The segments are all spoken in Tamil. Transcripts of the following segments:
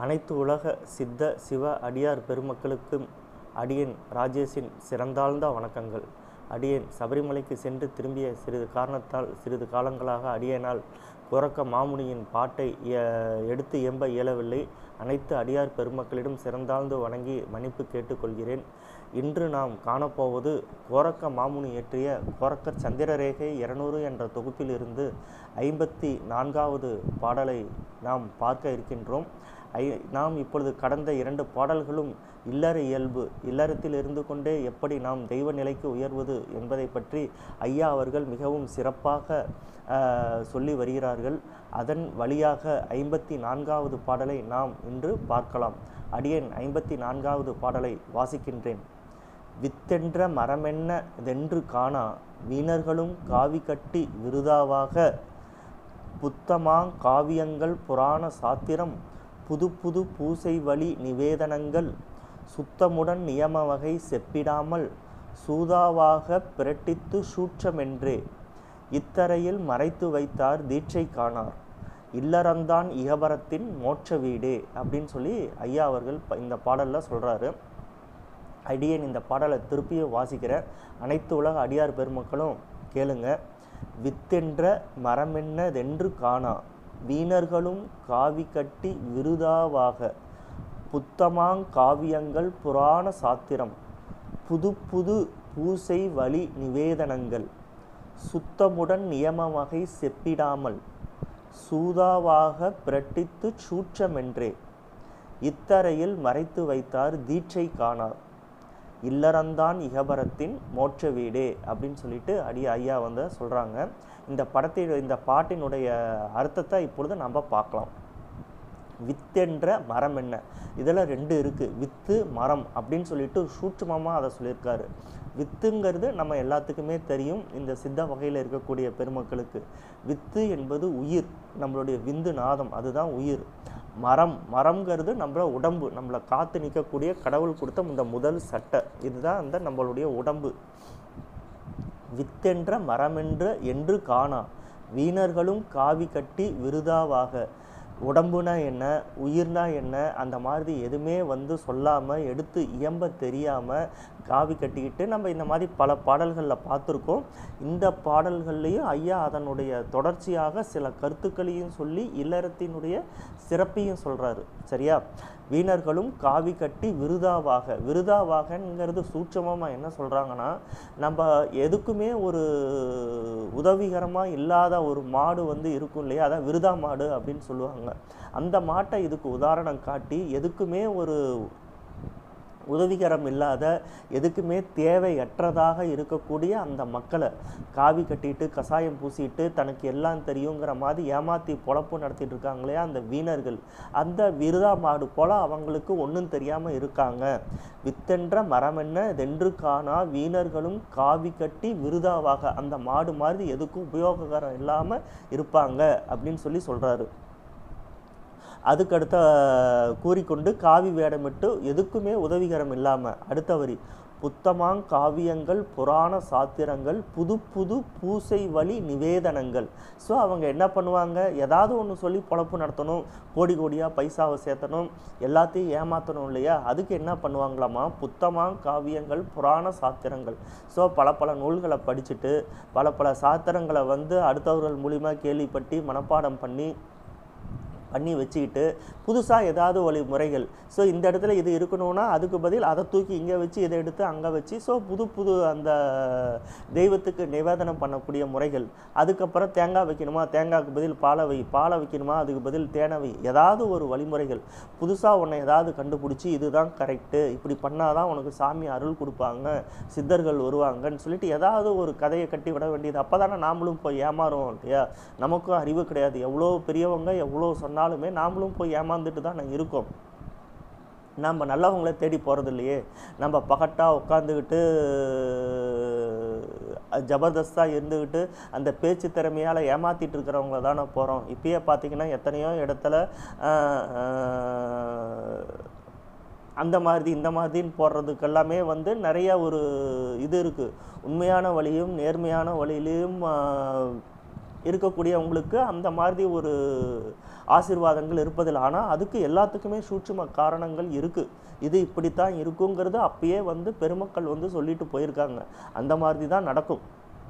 அனைத்து உலக சித்த சிவ அடியார் பெருமக்களுக்கும் அடியேன் ராஜேஷின் சிறந்தாழ்ந்த வணக்கங்கள். அடியேன் சபரிமலைக்கு சென்று திரும்பிய சிறிது காலங்களாக அடியேனால் கோரக்க மாமுனியின் பாட்டை எடுத்து இயம்ப இயலவில்லை. அனைத்து அடியார் பெருமக்களிடம் சிறந்தாழ்ந்து வணங்கி மன்னிப்பு கேட்டுக்கொள்கிறேன். இன்று நாம் காணப்போவது கோரக்க மாமுனி இயற்றிய கோரக்கர் சந்திரரேகை 200 என்ற தொகுப்பிலிருந்து 54வது பாடலை நாம் பார்க்க இருக்கின்றோம். நாம் இப்பொழுது கடந்த 2 பாடல்களும் இல்லற இயல்பு, இல்லறத்தில் இருந்து கொண்டே எப்படி நாம் தெய்வ நிலைக்கு உயர்வது என்பதை பற்றி ஐயா அவர்கள் மிகவும் சிறப்பாக சொல்லி வருகிறார்கள். அதன் வழியாக 54வது பாடலை நாம் இன்று பார்க்கலாம். அடியேன் 54வது பாடலை வாசிக்கின்றேன். வித்தென்ற மரமென்ன தென்று காணா, வீணர்களும் காவி கட்டி விருதாவாக, புத்தமாங் காவியங்கள் புராண சாத்திரம், புது புது பூசை வழி நிவேதனங்கள், சுத்தமுடன் நியம வகை செப்பிடாமல், சூதாவாக பிரட்டித்து சூட்சமென்றே, இத்தரையில் மறைத்து வைத்தார் தீட்சை காணார், இல்லறந்தான் இகபரத்தின் மோட்ச வீடே அப்படின்னு சொல்லி ஐயா அவர்கள் இந்த பாடலில் சொல்கிறாரு. அடியேன் இந்த பாடலை திருப்பியும் வாசிக்கிற அனைத்து உலக அடியார் பெருமக்களும் கேளுங்க. வித்தென்ற மரமென்னதென்று காணா, வீணர்களும் காவி கட்டி விருதாவாக, புத்தமாங் காவியங்கள் புராண சாத்திரம், புது புது பூசை வழி நிவேதனங்கள், சுத்தமுடன் நியம வகை செப்பிடாமல், சூதாவாக பிரட்டித்து சூட்சமென்றே, இத்தரையில் மறைத்து வைத்தார் தீட்சை காணார், இல்லறந்தான் இகபரத்தின் மோட்ச வீடே அப்படின்னு சொல்லிட்டு ஐயா வந்து சொல்கிறாங்க. இந்த பாட்டினுடைய அர்த்தத்தை இப்பொழுது நம்ம பார்க்கலாம். வித்தென்ற மரம் என்ன, இதில் 2 இருக்குது. வித்து மரம் அப்படின்னு சொல்லிட்டு சூட்சமமாக அதை சொல்லியிருக்காரு. வித்துங்கிறது நம்ம எல்லாத்துக்குமே தெரியும். இந்த சித்த வகையில் இருக்கக்கூடிய பெருமக்களுக்கு வித்து என்பது உயிர், நம்மளுடைய விந்து நாதம், அதுதான் உயிர். மரம்ங்கிறது நம்மள உடம்பு, நம்மளை காத்து நிற்கக்கூடிய கடவுள் கொடுத்த இந்த முதல் சட்டை, இதுதான் அந்த நம்மளுடைய உடம்பு. வித்தென்ற மரமென்ற என்று காணா, வீணர்களும் காவி கட்டி விருதாவாக, உடம்புனா என்ன, உயிர்னா என்ன, அந்த மாதிரி எதுவுமே வந்து சொல்லாமல் எடுத்து இயம்ப தெரியாமல் காவி கட்டிக்கிட்டு நம்ம இந்த மாதிரி பல பாடல்களில் பார்த்துருக்கோம். இந்த பாடல்கள்லையும் ஐயா அதனுடைய தொடர்ச்சியாக சில கருத்துக்களையும் சொல்லி இல்லறத்தினுடைய சிறப்பையும் சொல்கிறாரு. சரியா? வீணர்களும் காவி கட்டி விருதாவாகங்கிறது சூட்சமாக என்ன சொல்கிறாங்கன்னா, நம்ம எதுக்குமே ஒரு உதவிகரமாக இல்லாத ஒரு மாடு வந்து இருக்கும் இல்லையா, அதான் விருதா மாடு அப்படின்னு சொல்லுவாங்க. அந்த மாட்டை இதுக்கு உதாரணம் காட்டி எதுக்குமே ஒரு உதவிகரம் இல்லாத, எதுக்குமே தேவையற்றதாக இருக்கக்கூடிய அந்த மக்களை காவி கட்டிட்டு கசாயம் பூசிட்டு தனக்கு எல்லாம் தெரியுங்கிற மாதிரி ஏமாற்றி பொழப்பு நடத்திட்டு இருக்காங்களே அந்த வீணர்கள், அந்த விருதா மாடு போல அவங்களுக்கு ஒன்றும் தெரியாமல் இருக்காங்க. வித்தென்ற மரமென்ன தென்று காணா, வீணர்களும் காவி கட்டி விருதாவாக, அந்த மாடு மாதிரி எதுக்கும் உபயோககரம் இல்லாமல் இருப்பாங்க அப்படின்னு சொல்லி சொல்கிறாரு. அதுக்கடுத்த கூறிக்கொண்டு காவி வேடமிட்டு எதுக்குமே உதவிகரம் இல்லாமல் அடுத்த வரி, புத்தமாங் காவியங்கள் புராண சாத்திரங்கள், புது புது பூசை வழி நிவேதனங்கள். ஸோ அவங்க என்ன பண்ணுவாங்க, ஏதாவது ஒன்று சொல்லி பொழப்பு நடத்தணும், கோடி கோடியாக பைசாவை சேர்த்தணும், எல்லாத்தையும் ஏமாற்றணும் இல்லையா, அதுக்கு என்ன பண்ணுவாங்களாமா, புத்தமாங் காவியங்கள் புராண சாத்திரங்கள். ஸோ பல நூல்களை படிச்சுட்டு பல சாத்திரங்களை வந்து அடுத்தவர்கள் மூலிமா கேள்விப்பட்டு மனப்பாடம் பண்ணி வச்சுக்கிட்டு புதுசாக ஏதாவது வழிமுறைகள், ஸோ இந்த இடத்துல இது இருக்கணும்னா அதுக்கு பதில் அதை தூக்கி இங்கே வச்சு இதை எடுத்து அங்கே வச்சு, ஸோ புது அந்த தெய்வத்துக்கு நிவேதனம் பண்ணக்கூடிய முறைகள். அதுக்கப்புறம் தேங்காய் வைக்கணுமா, தேங்காய்க்கு பதில் பாலை வைக்கணுமா, அதுக்கு பதில் தேனை ஏதாவது ஒரு வழிமுறைகள் புதுசாக உன்னை ஏதாவது கண்டுபிடிச்சி இதுதான் கரெக்டு, இப்படி பண்ணாதான் உனக்கு சாமி அருள் கொடுப்பாங்க, சித்தர்கள் வருவாங்கன்னு சொல்லிட்டு ஏதாவது ஒரு கதையை கட்டி விட வேண்டியது. அப்போ தானே நாமளும் போய் ஏமாறுவோம் இல்லையா, நமக்கும் அறிவு கிடையாது, எவ்வளோ பெரியவங்க எவ்வளோ சொன்னாலுமே நாமளும் போய் ஏமாந்துட்டு தான் இருக்கோம். நம்ம நல்லவங்களை தேடி போகிறது இல்லையே, நம்ம பகட்டாக உட்காந்துக்கிட்டு ஜபர்தஸ்தாக இருந்துக்கிட்டு அந்த பேச்சு திறமையால் ஏமாற்றிட்டு இருக்கிறவங்கள தானே போகிறோம். இப்பயே பார்த்திங்கன்னா எத்தனையோ இடத்துல அந்த மாதிரி இந்த மாதிரின்னு போடுறதுக்கு எல்லாமே வந்து நிறைய ஒரு இது இருக்குது. உண்மையான வழியும் நேர்மையான வழியிலையும் இருக்கக்கூடியவங்களுக்கு அந்த மாதிரி ஒரு ஆசீர்வாதங்கள் இருப்பதில்லை. ஆனால் அதுக்கு எல்லாத்துக்குமே சூட்சும காரணங்கள் இருக்குது. இது இப்படித்தான் இருக்குங்கிறது அப்பயே பெருமக்கள் சொல்லிட்டு போயிருக்காங்க. அந்த மாதிரி தான் நடக்கும்.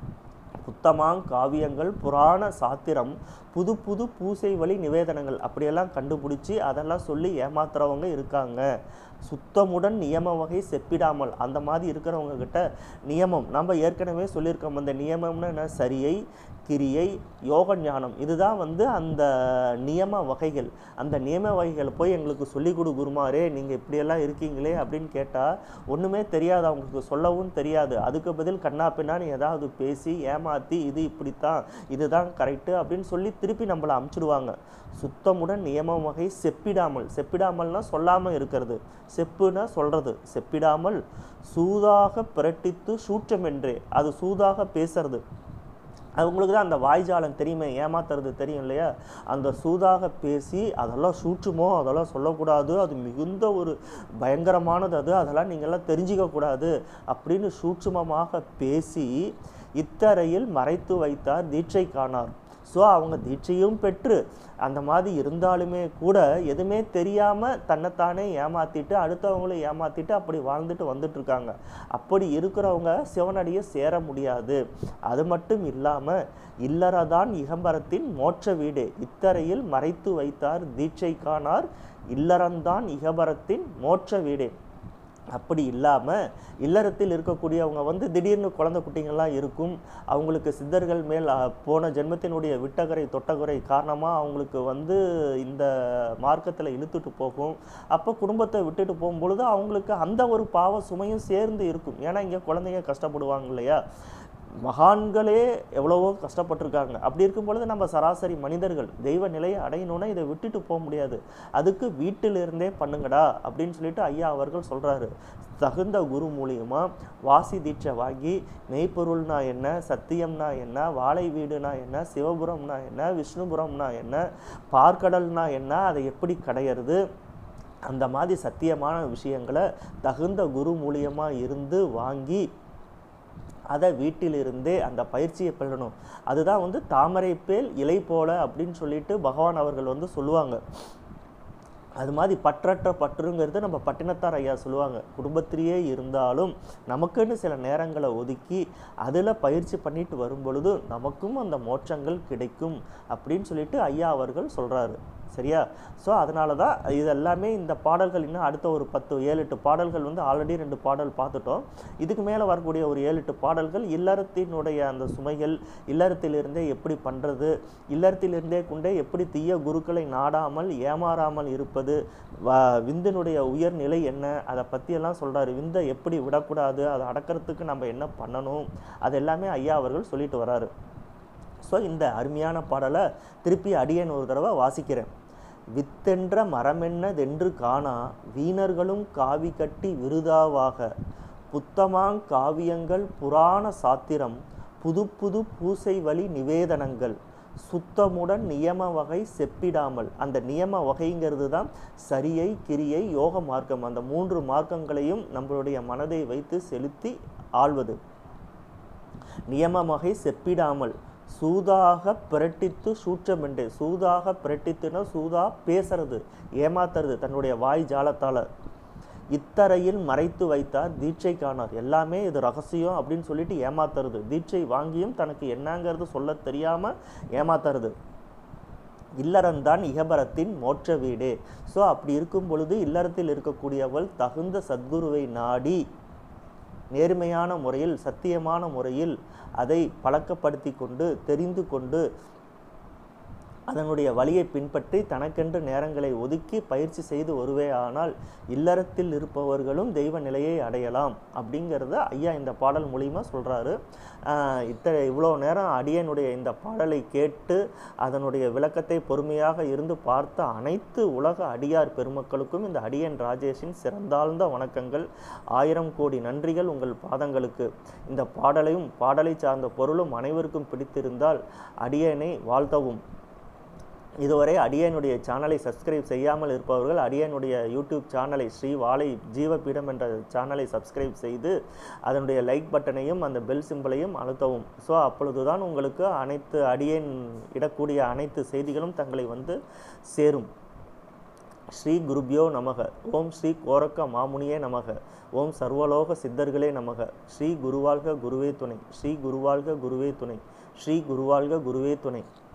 புத்தமாங் காவியங்கள், புராண சாத்திரம், புது புது பூசை வழி நிவேதனங்கள் அப்படியெல்லாம் கண்டுபிடிச்சி அதெல்லாம் சொல்லி ஏமாத்துறவங்க இருக்காங்க. சுத்தமுடன் நியம வகை செப்பிடாமல், அந்த மாதிரி இருக்கிறவங்க கிட்ட நியமம் நம்ம ஏற்கனவே சொல்லியிருக்கோம். அந்த நியமம்னு என்ன? சரியை, கிரியை, யோக ஞானம், இதுதான் அந்த நியம வகைகள். அந்த நியம வகைகள் போய் எங்களுக்கு சொல்லிக் கொடு குருமாரே, நீங்கள் இப்படியெல்லாம் இருக்கீங்களே அப்படின்னு கேட்டால் ஒன்றுமே தெரியாது, அவங்களுக்கு சொல்லவும் தெரியாது. அதுக்கு பதில் கண்ணா பின்னான்னு ஏதாவது பேசி ஏமாற்றி இது இப்படித்தான், இதுதான் கரெக்டு அப்படின்னு சொல்லி திருப்பி நம்மளை அமுச்சிடுவாங்க. சுத்தமுடன் நியம வகை செப்பிடாமல், செப்பிடாமல்னா சொல்லாமல் இருக்கிறது, செப்புனா சொல்கிறது, செப்பிடாமல் சூதாக பிரட்டித்து சூற்றமென்றே, அது சூதாக பேசுறது. அவங்களுக்கு தான் அந்த வாய்ஜாலம் தெரியுமே, ஏமாத்துறது தெரியும் இல்லையா? அந்த சூதாக பேசி அதெல்லாம் சூட்சுமோ, அதெல்லாம் சொல்லக்கூடாது, அது மிகுந்த ஒரு பயங்கரமானது, அதெல்லாம் நீங்கள்லாம் தெரிஞ்சிக்கக்கூடாது அப்படின்னு சூட்சுமமாக பேசி இத்தரையில் மறைத்து வைத்தார் தீட்சை காணார். ஸோ அவங்க தீட்சையும் பெற்று அந்த மாதிரி இருந்தாலுமே கூட எதுவுமே தெரியாமல் தன்னைத்தானே ஏமாற்றிட்டு அடுத்தவங்களும் ஏமாற்றிட்டு அப்படி வாழ்ந்துட்டு வந்துட்டுருக்காங்க. அப்படி இருக்கிறவங்க சிவனடியை சேர முடியாது. அது மட்டும் இல்லாமல் இல்லறதான் இகம்பரத்தின் மோட்ச வீடு, இத்தரையில் மறைத்து வைத்தார் தீட்சை காணார், இல்லறந்தான் இகபரத்தின் மோட்ச வீடே. அப்படி இல்லாமல் இல்லறத்தில் இருக்கக்கூடியவங்க திடீர்னு குழந்தை குட்டிங்கள்லாம் இருக்கும். அவங்களுக்கு சித்தர்கள் மேல் போன ஜென்மத்தினுடைய விட்டகரை தொட்டகுறை காரணமாக அவங்களுக்கு இந்த மார்க்கத்தில் இழுத்துட்டு போகும். அப்போ குடும்பத்தை விட்டுட்டு போகும்பொழுது அவங்களுக்கு அந்த ஒரு பாவ சுமையும் சேர்ந்து இருக்கும். ஏன்னா இங்கே குழந்தைங்க கஷ்டப்படுவாங்க இல்லையா? மகான்களே எவ்வளவோ கஷ்டப்பட்டிருக்காங்க. அப்படி இருக்கும் பொழுது நம்ம சராசரி மனிதர்கள் தெய்வ நிலையை அடையணும்னா இதை விட்டுட்டு போக முடியாது. அதுக்கு வீட்டிலிருந்தே பண்ணுங்கடா அப்படின்னு சொல்லிட்டு ஐயா அவர்கள் சொல்கிறாரு. தகுந்த குரு மூலியமாக வாசி தீட்சை வாங்கி மெய்ப்பொருள்னா என்ன, சத்தியம்னா என்ன, வாழை வீடுனா என்ன, சிவபுரம்னா என்ன, விஷ்ணுபுரம்னா என்ன, பார்க்கடல்னா என்ன, அதை எப்படி கடையிறது, அந்த மாதிரி சத்தியமான விஷயங்களை தகுந்த குரு மூலியமாக இருந்து வாங்கி அதை வீட்டிலிருந்தே அந்த பயிற்சியை பெறணும். அதுதான் தாமரை பேல் இலை போல அப்படின்னு சொல்லிட்டு பகவான் அவர்கள் சொல்லுவாங்க. அது மாதிரி பற்றற்ற பற்றுங்கிறது நம்ம பட்டினத்தார் ஐயா சொல்லுவாங்க. குடும்பத்திலேயே இருந்தாலும் நமக்குன்னு சில நேரங்களை ஒதுக்கி அதில் பயிற்சி பண்ணிட்டு வரும் பொழுது நமக்கும் அந்த மோட்சங்கள் கிடைக்கும் அப்படின்னு சொல்லிட்டு ஐயா அவர்கள் சொல்கிறாரு. சரியா? ஸோ அதனால தான் இதெல்லாமே இந்த பாடல்கள் இன்னும் அடுத்த ஒரு 10-7-8 பாடல்கள் ஆல்ரெடி 2 பாடல் பார்த்துட்டோம். இதுக்கு மேலே வரக்கூடிய ஒரு 7-8 பாடல்கள் இல்லறத்தினுடைய அந்த சுமைகள், இல்லறத்திலிருந்தே எப்படி பண்ணுறது, இல்லறத்திலிருந்தே கொண்டே எப்படி தீய குருக்களை நாடாமல் ஏமாறாமல் இருப்பது, விந்தினுடைய உயர்நிலை என்ன, அதை பற்றியெல்லாம் சொல்கிறாரு. விந்தை எப்படி விடக்கூடாது, அதை அடக்கிறதுக்கு நம்ம என்ன பண்ணணும், அது எல்லாமே ஐயா அவர்கள் சொல்லிட்டு வராரு. ஸோ இந்த அருமையான பாடலை திருப்பி அடியேன் ஒரு தடவை வாசிக்கிறேன். வித்தென்ற மரமென்னதென்று காணா வீணர்களும் காவி கட்டி விருதாவாக, புத்தமாங் காவியங்கள் புராண சாத்திரம், புது புது பூசை வழி நிவேதனங்கள், சுத்தமுடன் நியம வகை செப்பிடாமல். அந்த நியம வகைங்கிறது தான் சரியை, கிரியை, யோக மார்க்கம். அந்த 3 மார்க்கங்களையும் நம்மளுடைய மனதை வைத்து செலுத்தி ஆள்வது. நியம வகை செப்பிடாமல் சூதாக பிரட்டித்து சூற்றமென்றே. சூதாக பிரட்டித்துனா சூதா பேசுறது, ஏமாத்துறது தன்னுடைய வாய் ஜாலத்தால். இத்தரையில் மறைத்து வைத்தார் தீட்சை காணார். எல்லாமே இது ரகசியம் அப்படின்னு சொல்லிட்டு ஏமாத்துறது. தீட்சை வாங்கியும் தனக்கு என்னங்கிறது சொல்ல தெரியாமல் ஏமாத்துறது. இல்லறந்தான் இகபரத்தின் மோட்ச வீடே. ஸோ அப்படி இருக்கும் பொழுது இல்லறத்தில் இருக்கக்கூடியவள் தகுந்த சத்குருவை நாடி நேர்மையான முறையில், சத்தியமான முறையில் அதை பழக்கப்படுத்தி கொண்டு தெரிந்து கொண்டு அதனுடைய வழியை பின்பற்றி தனக்கென்று நேரங்களை ஒதுக்கி பயிற்சி செய்து வருவே ஆனால் இல்லறத்தில் இருப்பவர்களும் தெய்வ நிலையை அடையலாம் அப்படிங்கிறத ஐயா இந்த பாடல் மூலிமா சொல்கிறாரு. இவ்வளோ நேரம் அடியனுடைய இந்த பாடலை கேட்டு அதனுடைய விளக்கத்தை பொறுமையாக இருந்து பார்த்த அனைத்து உலக அடியார் பெருமக்களுக்கும் இந்த அடியன் ராஜேஷின் சிறந்தாழ்ந்த வணக்கங்கள். 1000 கோடி நன்றிகள் உங்கள் பாதங்களுக்கு. இந்த பாடலையும் பாடலை சார்ந்த பொருளும் அனைவருக்கும் பிடித்திருந்தால் அடியனை வாழ்த்தவும். இதுவரை அடியனுடைய சேனலை சப்ஸ்கிரைப் செய்யாமல் இருப்பவர்கள் அடியனுடைய யூடியூப் சேனலை ஸ்ரீ வாழை ஜீவபீடம் என்ற சேனலை சப்ஸ்கிரைப் செய்து அதனுடைய லைக் பட்டனையும் அந்த பெல் சிம்பலையும் அழுத்தவும். ஸோ அப்பொழுதுதான் உங்களுக்கு அனைத்து அடியேன் இடக்கூடிய அனைத்து செய்திகளும் தங்களை வந்து சேரும். ஸ்ரீ குருபியோ நமக. ஓம் ஸ்ரீ கோரக்க மாமுனியே நமக. ஓம் சர்வலோக சித்தர்களே நமக. ஸ்ரீ குருவாழ்க குருவே துணை. ஸ்ரீ குருவாழ்க குருவே துணை. ஸ்ரீ குருவாழ்க குருவே துணை.